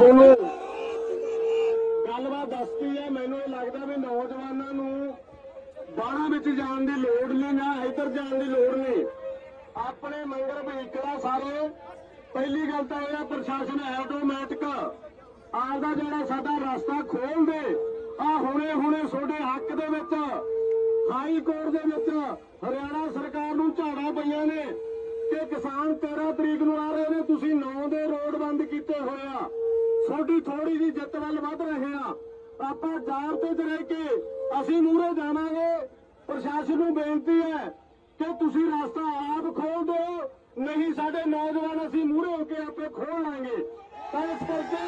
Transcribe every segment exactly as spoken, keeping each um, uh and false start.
ਤੁਹਾਨੂੰ ਗੱਲਬਾत ਦੱਸਦੀ है। मैनू ये लगता भी नौजवानों नूं बाड़ा विच जाण दी लोड़ नहीं ना इधर जाण दी लोड़ नहीं। अपने मंगर वहीकल सारे पहली गल तो यह प्रशासन ऑटोमैटिक आपदा जिहड़ा साडा रास्ता खोल दे। आ हुणे हुणे सोडे हक दे विच हाई कोर्ट दे विच हरियाणा सरकार नूं झाड़ा पईआं ने कि किसान तेरह तरीक नूं आ रहे ने, तुसीं नौ दे रोड बंद कीते होए आ। थोड़ी थोड़ी जी जित वाल वध रहे हैं। आप जाबते च रह के असीं मूहरे जावांगे। प्रशासन नूं बेनती है कि तुसीं रास्ता आप खोल दो, नहीं साडे नौजवान असीं मूहरे होके आपे खोल लांगे। तो इस करके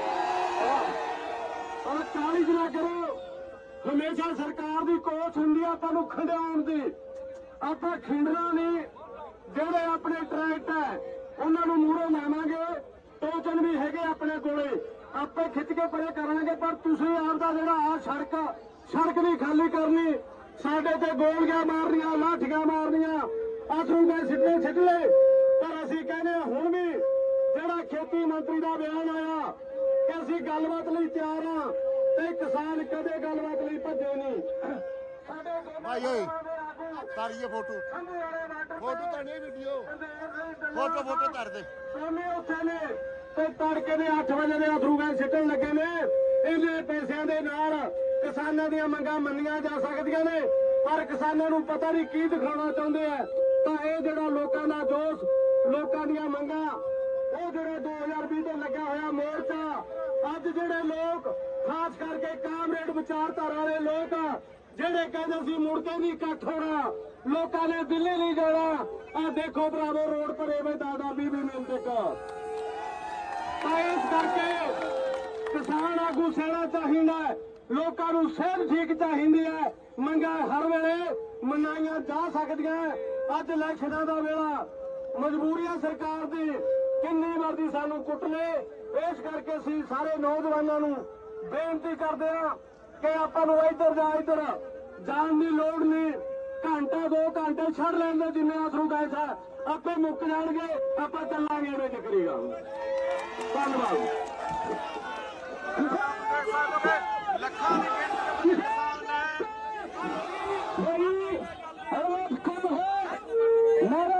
काली च ना करो। हमेशा सरकार की कोश हुंदी है आपां नूं खंडिआउण दी। आपां खिंडना नहीं। जिहड़े अपने ट्रैक्ट है उन्हां नूं मूहरे लावांगे। टोकन भी है अपने कोले आपे खिंच के परे करांगे। पर तुसीं आपदा जिहड़ा आ सड़क सड़क नहीं खाली करनी। साडे ते गोलियां मारनियां, लाठियां मारनियां, अथरू गैस सिੱਟੇ सिੱਟ ले। पर असीं कहने हुण भी जिहड़ा खेती मंत्री दा बयान आया कि असीं गलबात लई तैयार हां ते किसान कदे गलबात लई भज्जे नहीं। भाई ओए तारिए फोटो फोटो तो नहीं वीडियो फोटो फोटो कर दे सोने उत्थे ने ते तड़के दे अठ बजे दे अथरू गैस सिੱਟਣ ਲੱਗੇ ने। इन्ने पैसिਆਂ ਦੇ ਨਾਲ किसानां ਦੀਆਂ ਮੰਗਾਂ ਮੰਨੀਆਂ ਜਾ ਸਕਦੀਆਂ ਨੇ, पर किसानां ਨੂੰ पता नहीं की दिखाना चाਹੁੰਦੇ ਆ। ਤਾਂ ਇਹ ਜਿਹੜਾ ਲੋਕਾਂ ਦਾ ਜੋਸ਼, ਲੋਕਾਂ ਦੀਆਂ ਮੰਗਾਂ, ਉਹ ਜਿਹੜਾ दो हज़ार बीस ਤੋਂ ਲੱਗਿਆ ਹੋਇਆ ਮੋਰਚਾ, ਅੱਜ ਜਿਹੜੇ ਲੋਕ ਖਾਸ ਕਰਕੇ ਕਾਮਰੇਡ ਵਿਚਾਰਧਾਰਾ ਵਾਲੇ ਲੋਕ ਜਿਹੜੇ ਕਹਿੰਦੇ ਸੀ ਮੁੜ ਕੇ ਨਹੀਂ ਇਕੱਠ ਹੋਣਾ, ਲੋਕਾਂ ਨੇ ਦਿੱਲੀ ਨਹੀਂ ਜਾਣਾ। ਆ ਦੇਖੋ ਭਰਾਵੋ ਰੋਡ ਭਰੇ ਵੇ ਦਾਦਾ ਬੀਬੀ ਮਿਲਦੇ ਕਾ। ਤਾਂ ਇਸ ਕਰਕੇ ਕਿਸਾਨ ਆਗੂ ਸਹਿਣਾ ਚਾਹੀਦਾ, ਲੋਕਾਂ ਨੂੰ ਸਿਹਤ ਠੀਕ ਚਾਹੀਦੀ ਹੈ। ਮੰਗਾਂ ਹਰ ਵੇਲੇ ਮਨਾਈਆਂ ਜਾ ਸਕਦੀਆਂ। ਅੱਜ ਇਲੈਕਸ਼ਨਾਂ ਦਾ ਵੇਲਾ, ਮਜਬੂਰੀਆਂ ਸਰਕਾਰ ਦੀ ਕਿੰਨੀ ਮਰਜ਼ੀ ਸਾਨੂੰ ਕੁੱਟ ਲੇ। ਇਸ ਕਰਕੇ ਅਸੀਂ ਸਾਰੇ ਨੌਜਵਾਨਾਂ ਨੂੰ ਬੇਨਤੀ ਕਰਦੇ ਹਾਂ ਕਿ ਆਪਾਂ ਨੂੰ ਇੱਧਰ ਜਾ ਇੱਧਰ ਜਾਣ ਦੀ ਲੋੜ ਨਹੀਂ। ਘੰਟਾ ਦੋ ਘੰਟੇ ਛੱਡ ਲੈਣ ਦੇ, ਜਿੰਨੇ ਅਥਰੂ ਗੈਸ ਹੈ ਆਪੇ ਮੁੱਕ ਜਾਣਗੇ। ਆਪਾਂ ਚੱਲਾਂਗੇ ਇਹਦੇ ਚੱਕਰੀ ਗੱਲ। ਧੰਨਵਾਦ। ਲੱਖਾਂ ਦੀ ਗਿਣਤੀ ਵਿੱਚ ਕਿਸਾਨ ਹੈ। ਮੇਰੀ ਆਵਾਜ਼ ਕਮ ਹੈ।